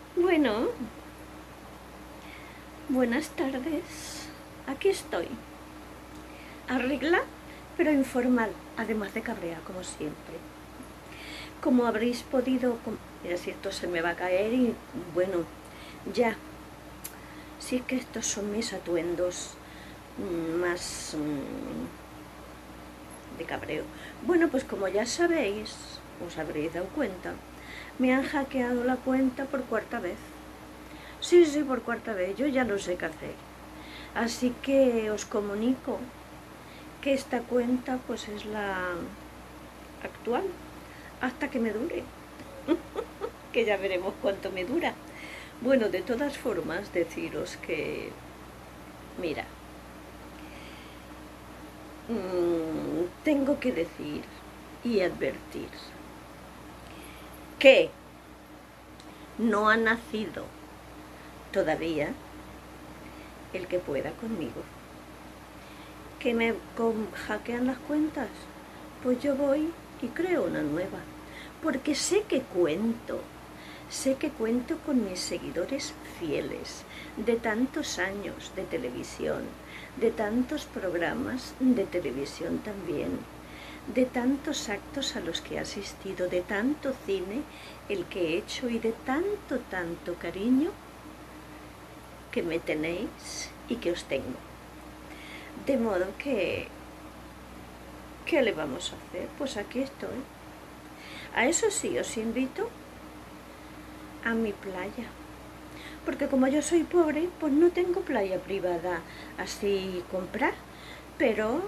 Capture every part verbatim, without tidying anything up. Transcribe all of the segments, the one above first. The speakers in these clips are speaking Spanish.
Bueno, buenas tardes. Aquí estoy. Arregla, pero informal, además de cabrea, como siempre. Como habréis podido... Mira, si esto se me va a caer y... Bueno, ya. Si es que estos son mis atuendos más mmm, de cabreo. Bueno, pues como ya sabéis, os habréis dado cuenta, me han hackeado la cuenta por cuarta vez. Sí, sí, por cuarta vez. Yo ya no sé qué hacer. Así que os comunico que esta cuenta pues es la actual, hasta que me dure. Que ya veremos cuánto me dura. Bueno, de todas formas, deciros que, mira, mmm, tengo que decir y advertir que no ha nacido todavía el que pueda conmigo. Que me hackean las cuentas, pues yo voy y creo una nueva, porque sé que cuento, sé que cuento con mis seguidores fieles, de tantos años de televisión, de tantos programas de televisión también, de tantos actos a los que he asistido, de tanto cine el que he hecho y de tanto, tanto cariño que me tenéis y que os tengo. De modo que, ¿qué le vamos a hacer? Pues aquí estoy. A eso sí, os invito a mi playa. Porque como yo soy pobre, pues no tengo playa privada así comprar. Pero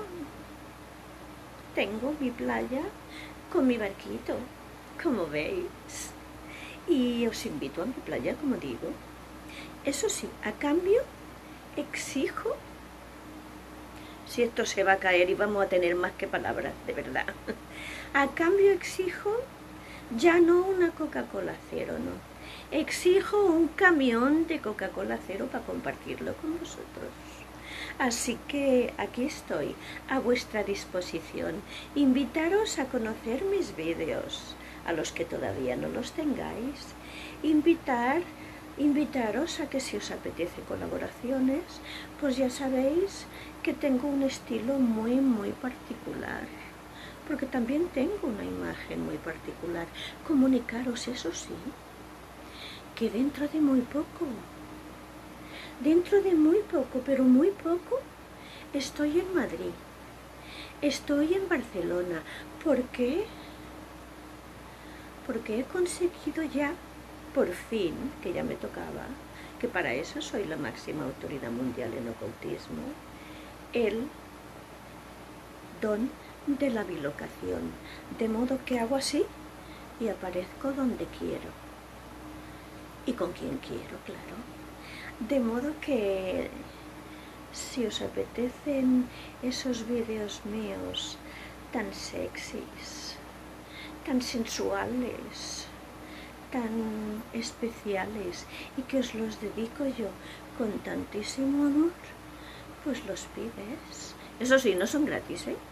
tengo mi playa con mi barquito, como veis. Y os invito a mi playa, como digo. Eso sí, a cambio exijo, si esto se va a caer y vamos a tener más que palabras, de verdad, a cambio exijo ya no una Coca-Cola cero, no, exijo un camión de Coca-Cola cero para compartirlo con vosotros. Así que aquí estoy, a vuestra disposición, invitaros a conocer mis vídeos, a los que todavía no los tengáis, invitar Invitaros a que si os apetece colaboraciones, pues ya sabéis que tengo un estilo muy muy particular, porque también tengo una imagen muy particular. Comunicaros, eso sí, que dentro de muy poco, dentro de muy poco, pero muy poco, estoy en Madrid, estoy en Barcelona. ¿Por qué? Porque he conseguido ya, por fin, que ya me tocaba, que para eso soy la máxima autoridad mundial en ocultismo, el don de la bilocación, de modo que hago así y aparezco donde quiero y con quien quiero, claro. De modo que si os apetecen esos vídeos míos tan sexys, tan sensuales, tan especiales y que os los dedico yo con tantísimo amor, pues los pides. Eso sí, no son gratis, ¿eh?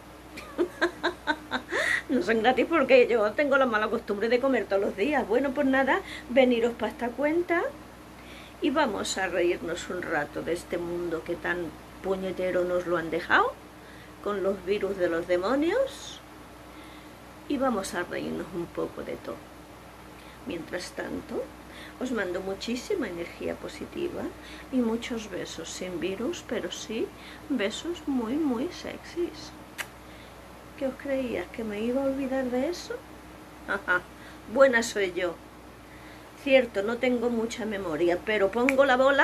No son gratis porque yo tengo la mala costumbre de comer todos los días. Bueno, pues nada, veniros para esta cuenta y vamos a reírnos un rato de este mundo que tan puñetero nos lo han dejado, con los virus de los demonios, y vamos a reírnos un poco de todo. Mientras tanto, os mando muchísima energía positiva y muchos besos sin virus, pero sí besos muy, muy sexys. ¿Qué os creías? ¿Que me iba a olvidar de eso? Ajá, buena soy yo. Cierto, no tengo mucha memoria, pero pongo la bola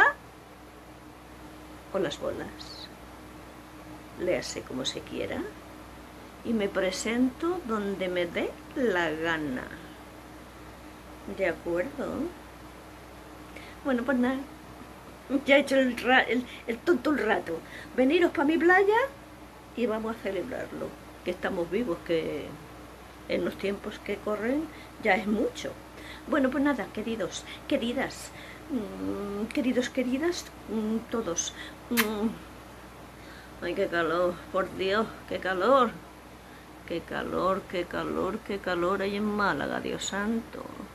o las bolas, léase como se quiera, y me presento donde me dé la gana. ¿De acuerdo? Bueno, pues nada, ya he hecho el, el, el tonto un rato. Veniros para mi playa y vamos a celebrarlo, que estamos vivos, que en los tiempos que corren ya es mucho. Bueno, pues nada, queridos, queridas, mmm, queridos, queridas, mmm, todos. Mmm. Ay, qué calor, por Dios, qué calor. Qué calor, qué calor, qué calor hay en Málaga, Dios santo.